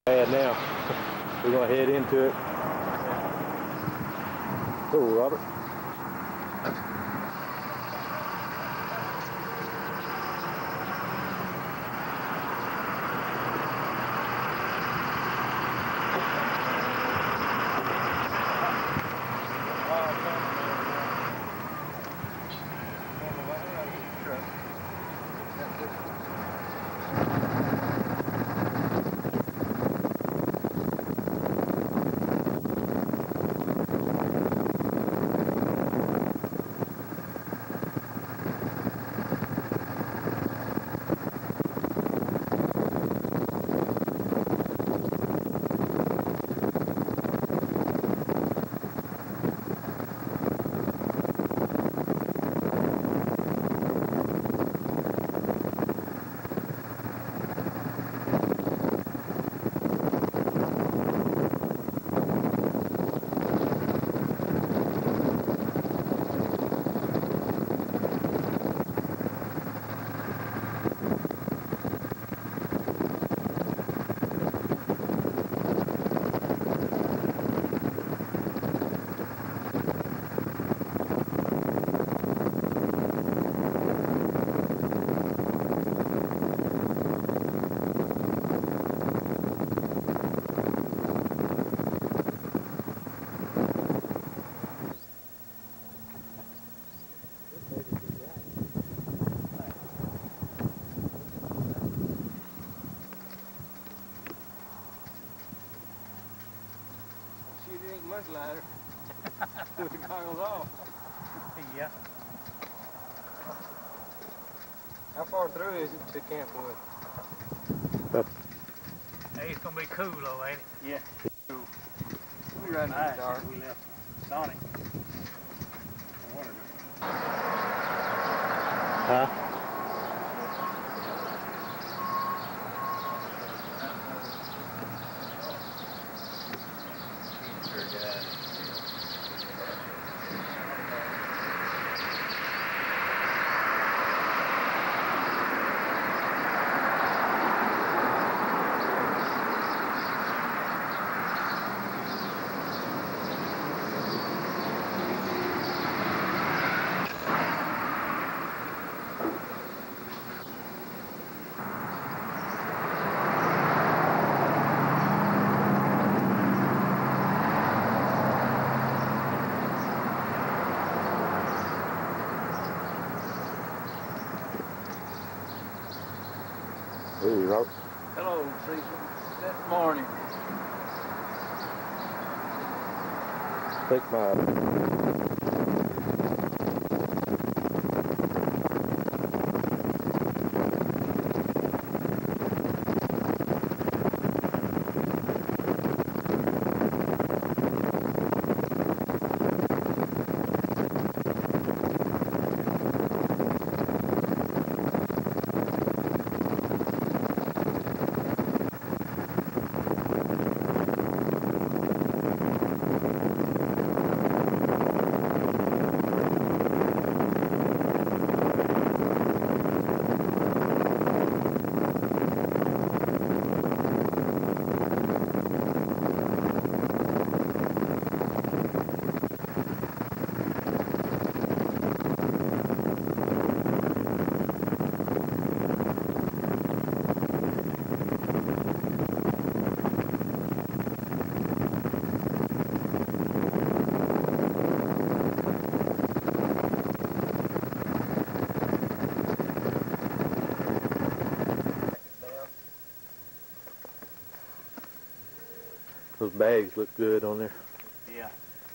Bad now. We're gonna head into it. Cool, Robert. It ain't much lighter. The goggles off. Yeah. How far through is it to Campwood? Hey, it's gonna be cool though, ain't it? Yeah. Cool. We ran in the dark. We left Sonic. Huh? Hey, Robert. Hello, Cecil. Good morning. Take my... Those bags look good on there. Yeah.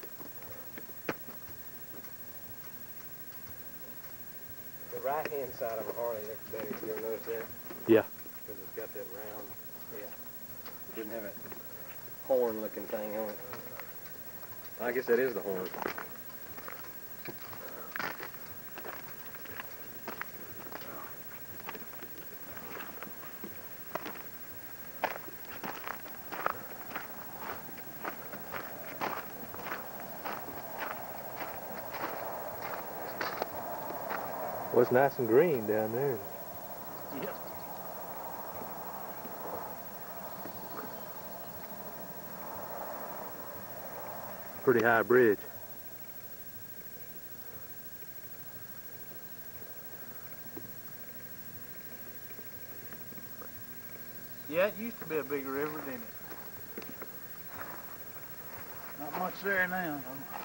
The right-hand side of a Harley looks better. You ever notice that? Yeah. Because it's got that round. Yeah. It didn't have a horn-looking thing on it. I guess that is the horn. Well, it's nice and green down there. Yeah. pretty high bridge. Yeah, it used to be a big river, didn't it? Not much there now, though.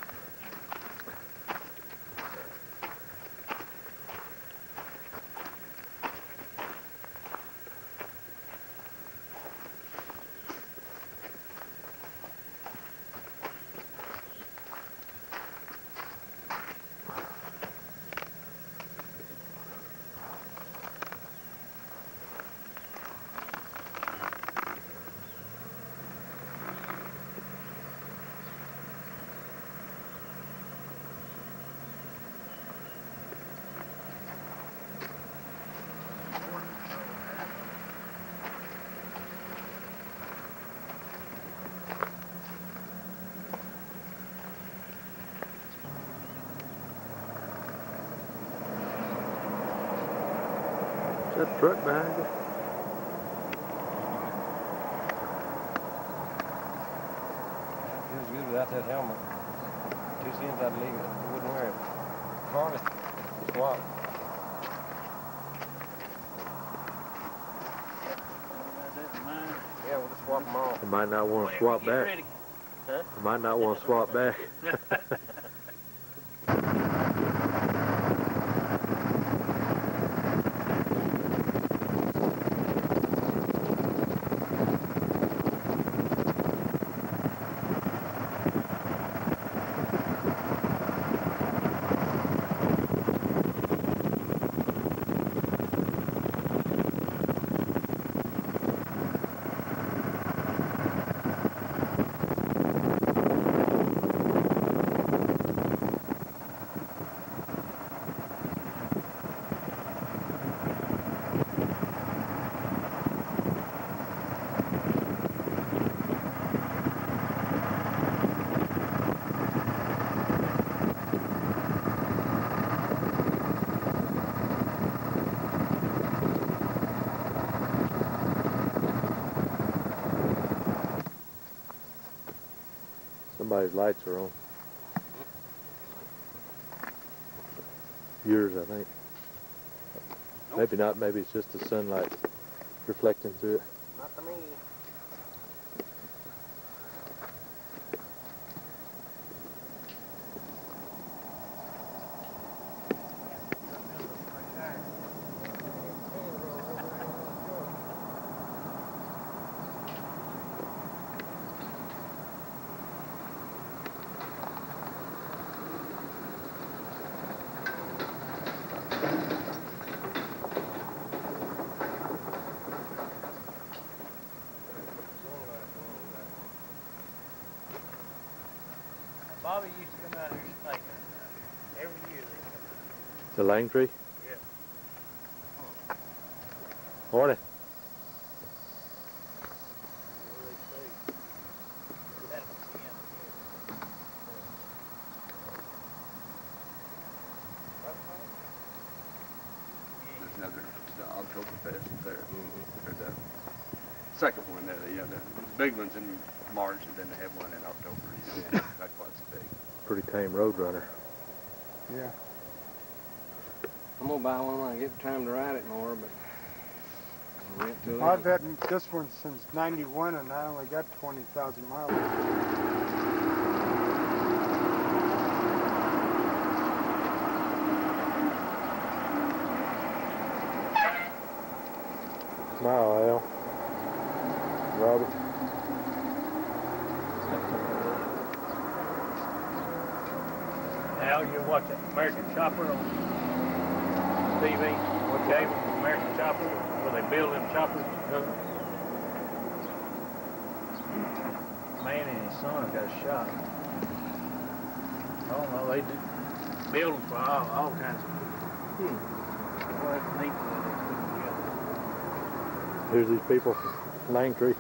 Is that truck behind you? Feels good without that helmet. 2 cents I'd leave it. I wouldn't wear it. Harness. Swap. Yeah, we'll just swap them all. I might not want to swap back. Huh? I might not want to swap back. Somebody's lights are on. Yours, I think. Maybe not. Maybe it's just the sunlight reflecting through it. Not to me. Bobby used to come out here and snake hunt. Every year they come out. The Langtree? Yeah. Morning. There's another, the Oktoberfest there. There's a second one there. You know, the big one's in March, and then they have one in October. You know, not quite so big. Pretty tame Roadrunner. Yeah. I'm gonna buy one when I get time to ride it more, but I went to it. I've had this one since '91, and I only got 20,000 miles. Smile, Al. Robert. Al, you watch American Chopper on TV? What cable? American Chopper? Where they build them choppers? Man and his son got shot. I don't know, they do build them for all kinds of people. Well, that's neat that they put together. Here's these people from Langtree.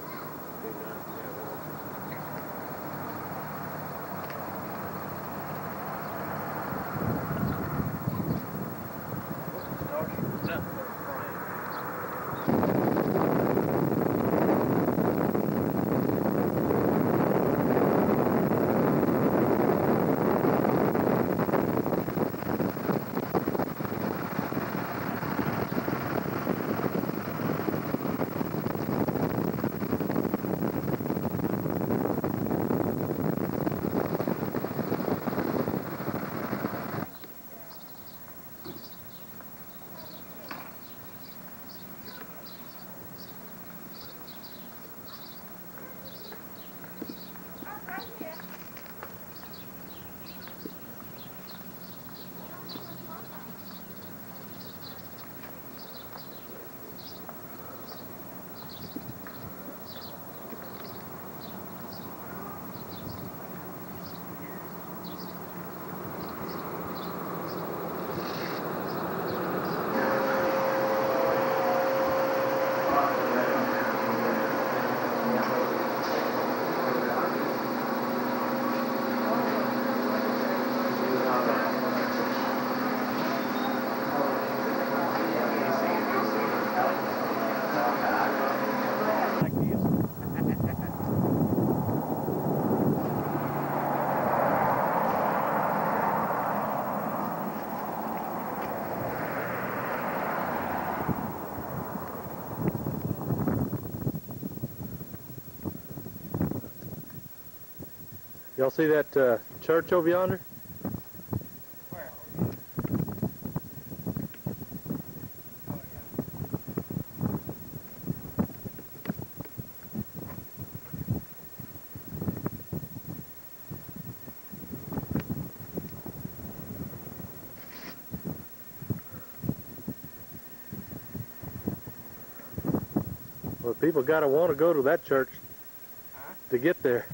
Y'all see that church over yonder? Where? Oh, yeah. Well, people gotta want to go to that church Huh? to get there.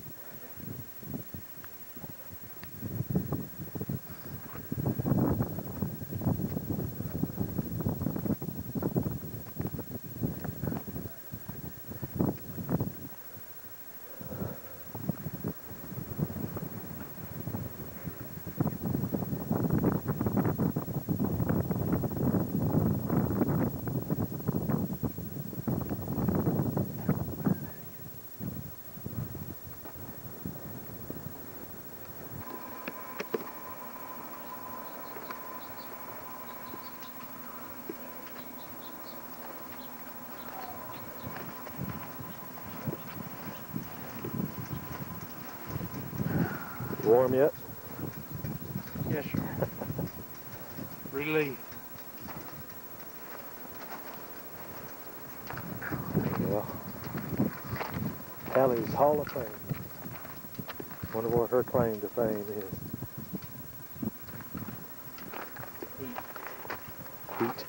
Warm yet? Yes, sir. Relief. Yeah. Hallie's Hall of Fame. Wonder what her claim to fame is. Heat.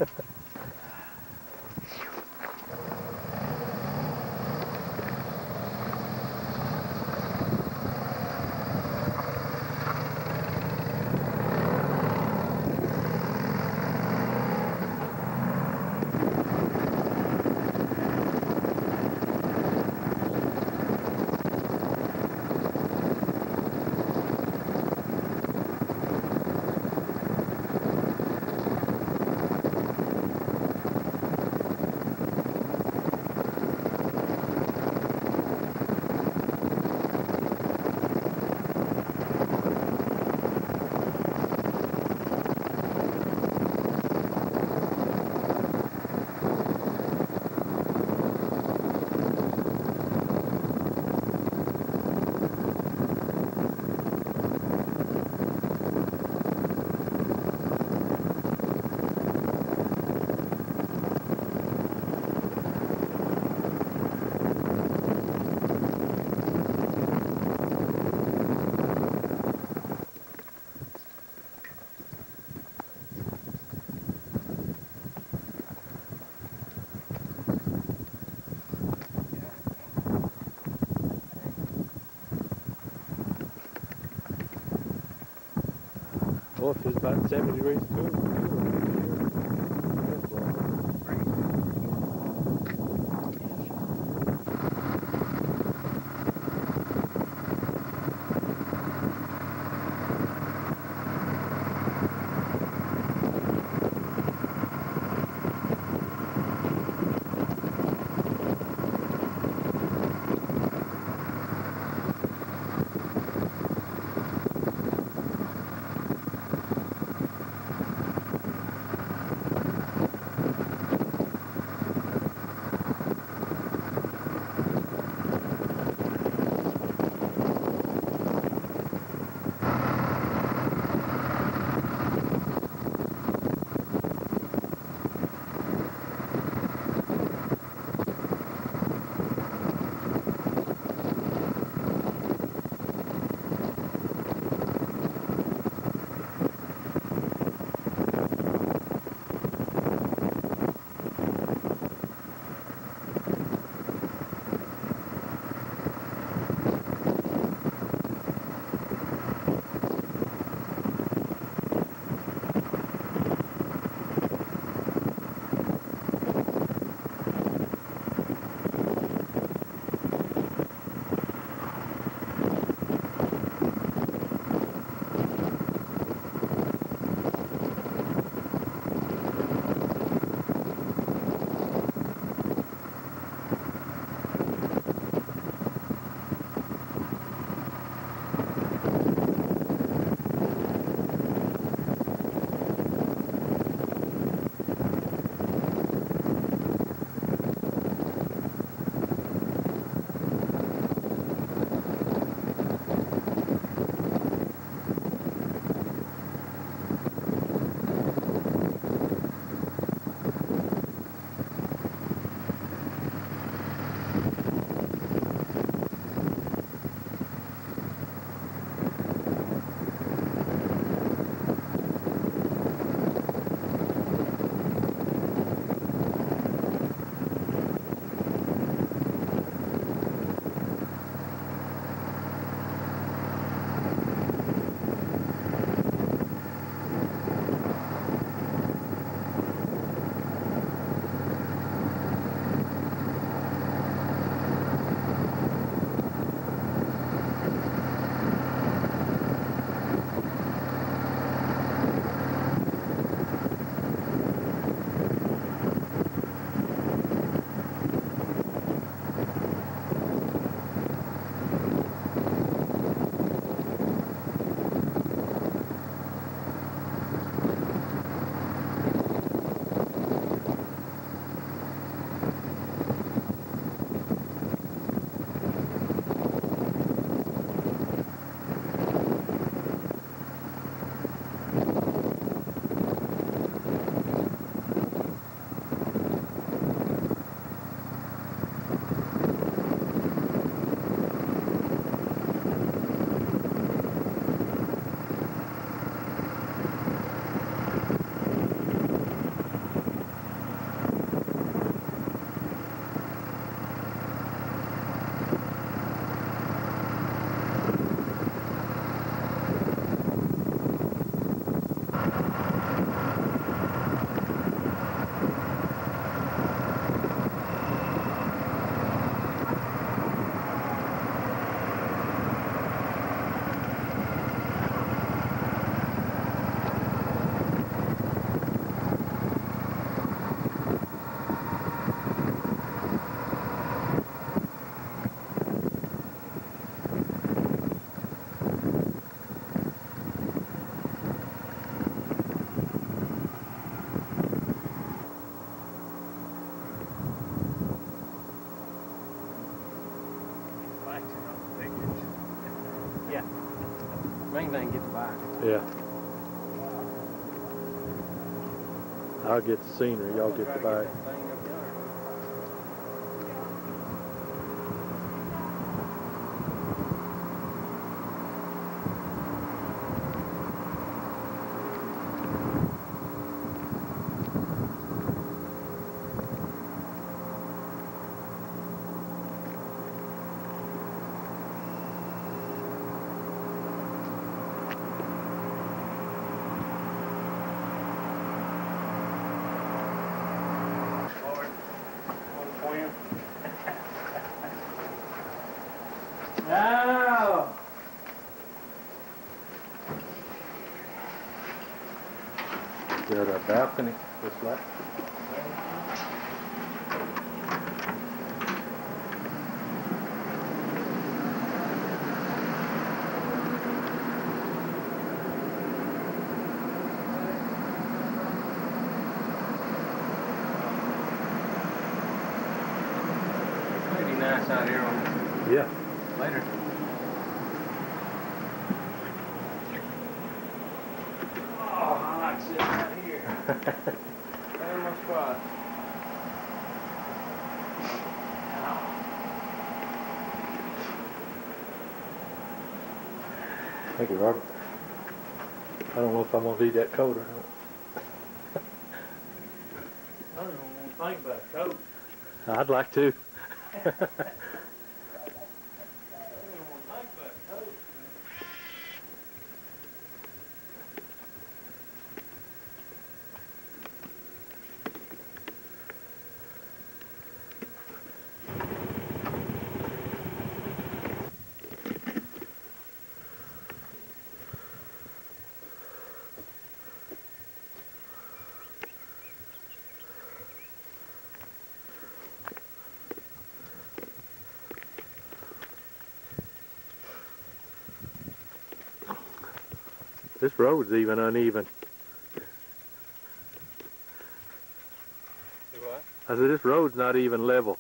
Well, if it's about 70 degrees cool, likes it on the pictures. Yeah. Main thing, get the bike. Yeah. I'll get the scenery, y'all get the bike. That thing up yonder. No! Got a balcony, just like. Pretty nice out here on Yeah. later. Oh, I like sitting out here. There's my spot. Thank you, Robert. I don't know if I'm gonna be that cold or not. I don't even want to think about coat. I'd like to. I don't even want to think about coat. This road's even uneven. Do what? I said, this road's not even level.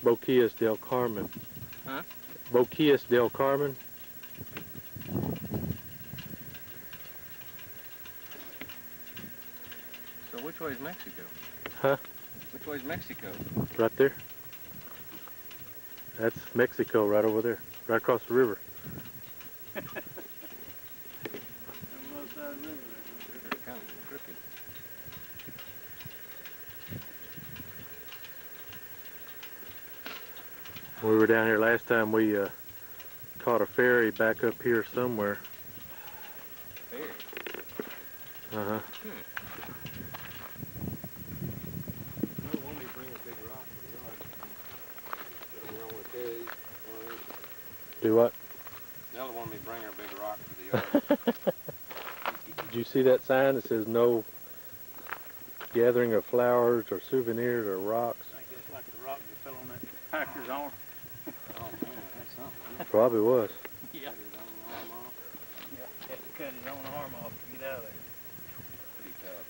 Boquillas del Carmen. Huh? Boquillas del Carmen. So which way is Mexico? Huh? Which way is Mexico? Right there. That's Mexico right over there. Right across the river. On the other side of the river there. River's kind of crooked. When we were down here last time, we caught a ferry back up here somewhere. Ferry. Uh-huh. Won't we bring a big rock for the yard? You know, with his, Do what? Nella wanted me to bring her a big rock for the yard. Did you see that sign that says no gathering of flowers or souvenirs or rocks? I think it's like the rock that fell on that packer's arm. Oh man, that's something. Probably was. Yeah. Cut his own arm off. Yeah, had to cut his own arm off to get out of there. Pretty tough.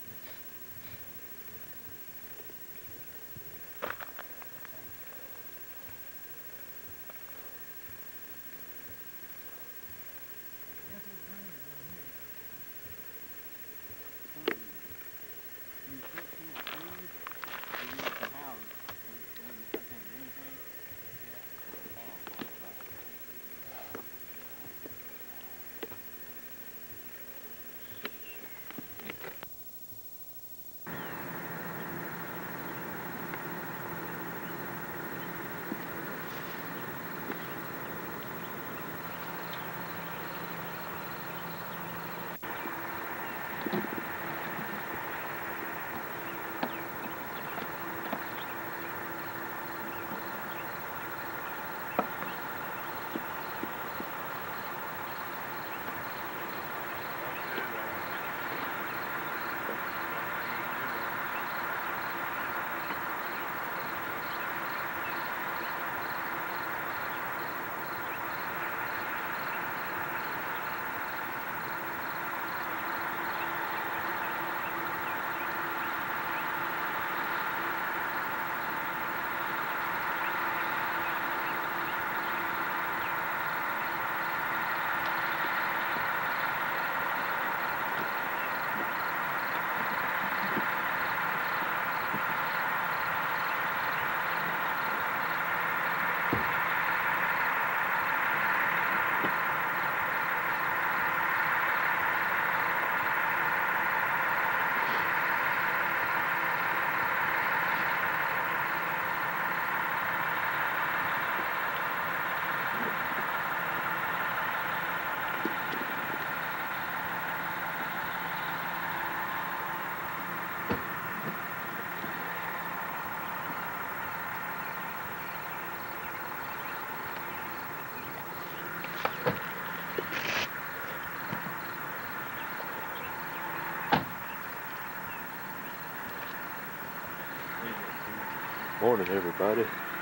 Morning, everybody.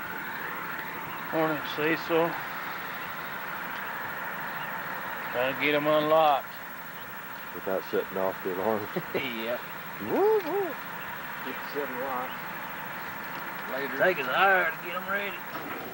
Morning, Cecil. Trying to get them unlocked. Without setting off the alarm. Yeah. Woo woo. Get 7 watts. Later. Take us higher to get them ready.